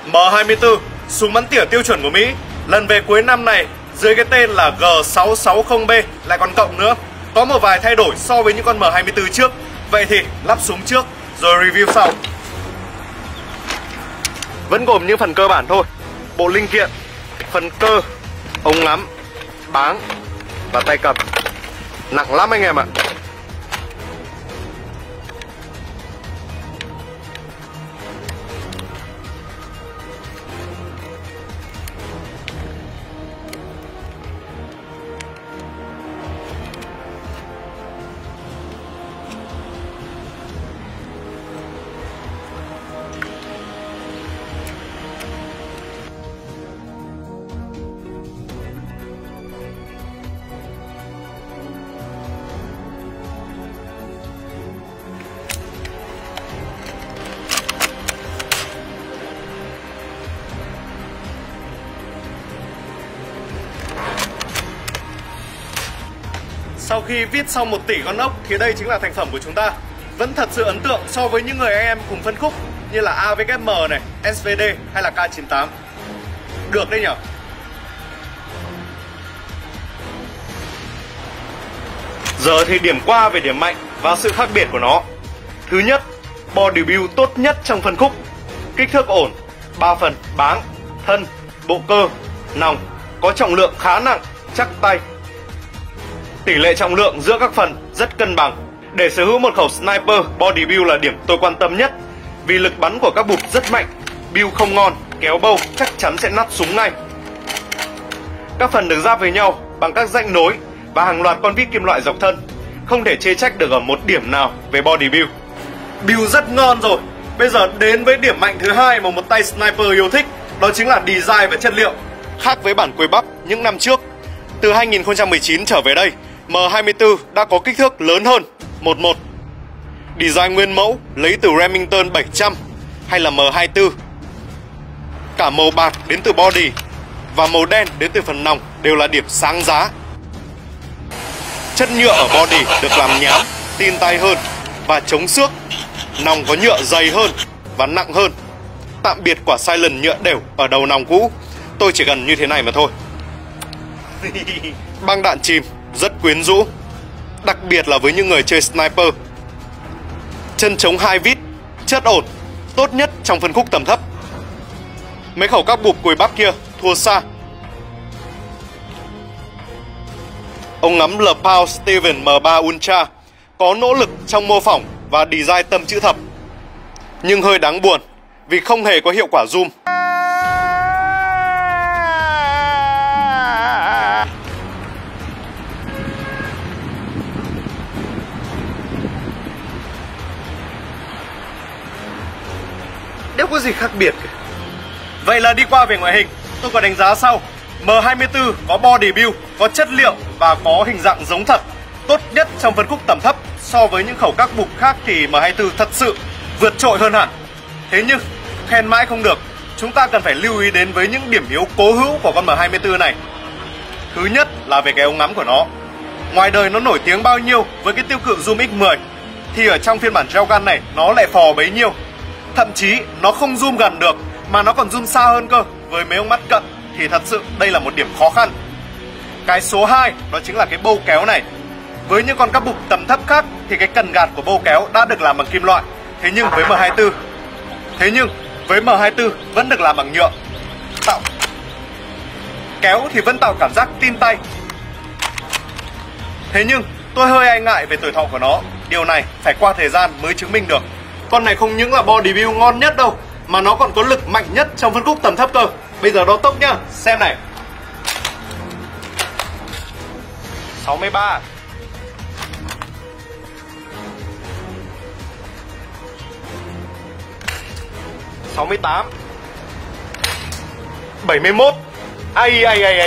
M24, súng bắn tỉa tiêu chuẩn của Mỹ, lần về cuối năm này dưới cái tên là G660B lại còn cộng nữa. Có một vài thay đổi so với những con M24 trước. Vậy thì lắp súng trước rồi review sau. Vẫn gồm những phần cơ bản thôi: bộ linh kiện, phần cơ, ống ngắm, báng và tay cầm. Nặng lắm anh em ạ. Sau khi viết xong 1 tỷ con ốc thì đây chính là thành phẩm của chúng ta. Vẫn thật sự ấn tượng so với những người anh em cùng phân khúc như là AWM này, SVD hay là K98. Được đấy nhở. Giờ thì điểm qua về điểm mạnh và sự khác biệt của nó. Thứ nhất, body build tốt nhất trong phân khúc. Kích thước ổn, 3 phần báng, thân, bộ cơ, nòng, có trọng lượng khá nặng, chắc tay. Tỷ lệ trọng lượng giữa các phần rất cân bằng. Để sở hữu một khẩu sniper, body build là điểm tôi quan tâm nhất. Vì lực bắn của các bụp rất mạnh, build không ngon, kéo bâu chắc chắn sẽ nát súng ngay. Các phần được ráp với nhau bằng các rãnh nối và hàng loạt con vít kim loại dọc thân. Không thể chê trách được ở một điểm nào về body build. Build rất ngon rồi. Bây giờ đến với điểm mạnh thứ hai mà một tay sniper yêu thích. Đó chính là design và chất liệu. Khác với bản quầy bắp những năm trước, từ 2019 trở về đây, M24 đã có kích thước lớn hơn 11. Design nguyên mẫu lấy từ Remington 700 hay là M24. Cả màu bạc đến từ body và màu đen đến từ phần nòng đều là điểm sáng giá. Chất nhựa ở body được làm nhám, tin tay hơn và chống xước. Nòng có nhựa dày hơn và nặng hơn. Tạm biệt quả silent nhựa đều ở đầu nòng cũ. Tôi chỉ cần như thế này mà thôi. Băng đạn chìm rất quyến rũ, đặc biệt là với những người chơi sniper. Chân chống 2 vít, chất ổn, tốt nhất trong phân khúc tầm thấp. Mấy khẩu các bụp cùi bắp kia thua xa. Ống ngắm LPow Steven M3 Ultra có nỗ lực trong mô phỏng và design tâm chữ thập, nhưng hơi đáng buồn vì không hề có hiệu quả zoom. Đâu có gì khác biệt cả. Vậy là đi qua về ngoại hình, tôi có đánh giá sau. M24 có body build, có chất liệu và có hình dạng giống thật, tốt nhất trong phân khúc tầm thấp. So với những khẩu các bụp khác thì M24 thật sự vượt trội hơn hẳn. Thế nhưng khen mãi không được, chúng ta cần phải lưu ý đến với những điểm yếu cố hữu của con M24 này. Thứ nhất là về cái ống ngắm của nó. Ngoài đời nó nổi tiếng bao nhiêu với cái tiêu cự zoom X10 thì ở trong phiên bản Railgun này nó lại phò bấy nhiêu. Thậm chí nó không zoom gần được mà nó còn zoom xa hơn cơ. Với mấy ông mắt cận thì thật sự đây là một điểm khó khăn. Cái số 2 đó chính là cái bâu kéo này. Với những con các bụp tầm thấp khác thì cái cần gạt của bâu kéo đã được làm bằng kim loại. Thế nhưng với M24 vẫn được làm bằng nhựa. Kéo thì vẫn tạo cảm giác tin tay. Thế nhưng tôi hơi e ngại về tuổi thọ của nó. Điều này phải qua thời gian mới chứng minh được. Con này không những là body build ngon nhất đâu, mà nó còn có lực mạnh nhất trong phân khúc tầm thấp cơ. Bây giờ đo tốc nhá, xem này. 63, 68, 71. Ai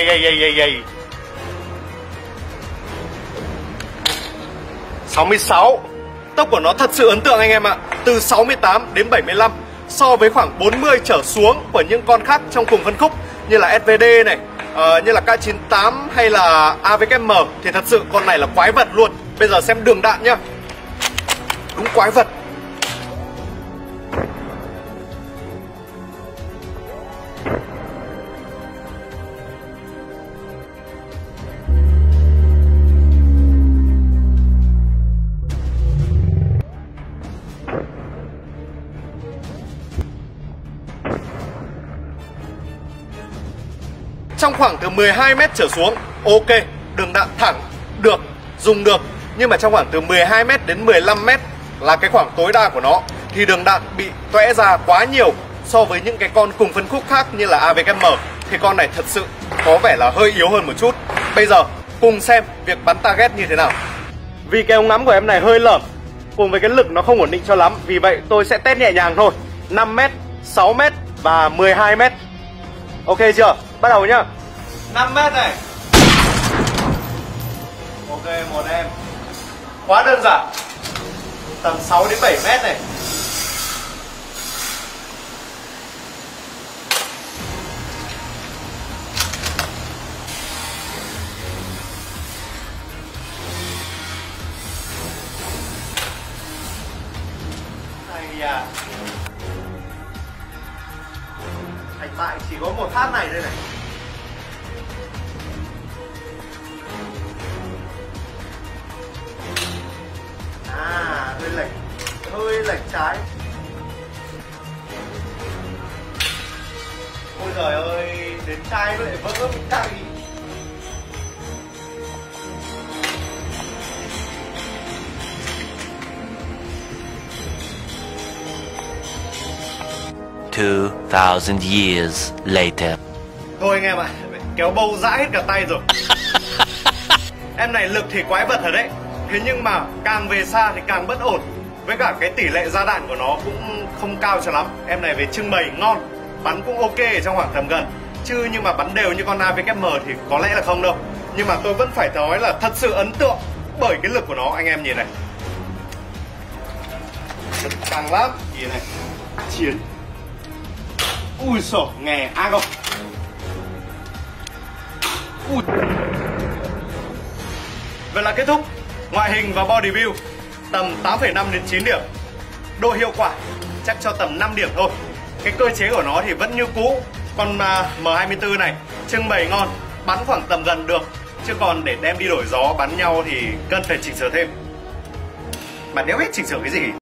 66. Tốc của nó thật sự ấn tượng anh em ạ. Từ 68 đến 75, so với khoảng 40 trở xuống của những con khác trong cùng phân khúc như là SVD này, như là K98 hay là AWM thì thật sự con này là quái vật luôn. Bây giờ xem đường đạn nhá. Đúng quái vật. trong khoảng từ 12m trở xuống, ok, đường đạn thẳng, được, dùng được. Nhưng mà trong khoảng từ 12m đến 15m là cái khoảng tối đa của nó, thì đường đạn bị tóe ra quá nhiều so với những cái con cùng phân khúc khác như là AVKM. Thì con này thật sự có vẻ là hơi yếu hơn một chút. Bây giờ cùng xem việc bắn target như thế nào. Vì cái ống ngắm của em này hơi lởm, cùng với cái lực nó không ổn định cho lắm, vì vậy tôi sẽ test nhẹ nhàng thôi. 5m, 6m và 12m. Ok chưa? Bắt đầu nhá. 5m này. Ok, một em. Quá đơn giản. Tầm 6 đến 7m này. À, thành bại chỉ có một phát này đây này. À, hơi lệch trái. Ôi giời ơi, đến chai nó lại vỡ một chai. Two thousand years later. Thôi anh em ạ, kéo bâu dã hết cả tay rồi. Em này lực thì quái vật thật đấy, thế nhưng mà càng về xa thì càng bất ổn. Với cả cái tỷ lệ ra đạn của nó cũng không cao cho lắm. Em này về trưng bày ngon, bắn cũng ok ở trong khoảng tầm gần. Chứ nhưng mà bắn đều như con AVKM thì có lẽ là không đâu. Nhưng mà tôi vẫn phải nói là thật sự ấn tượng bởi cái lực của nó. Anh em nhìn này, lực càng lắm. Nhìn này, chiến. Ui xổ, nghe ác không? Ui. Vậy là kết thúc. Ngoại hình và body build tầm 8,5 đến 9 điểm. Độ hiệu quả chắc cho tầm 5 điểm thôi. Cái cơ chế của nó thì vẫn như cũ. Con M24 này trưng bày ngon, bắn khoảng tầm gần được. Chứ còn để đem đi đổi gió bắn nhau thì cần phải chỉnh sửa thêm. Mà đéo biết chỉnh sửa cái gì.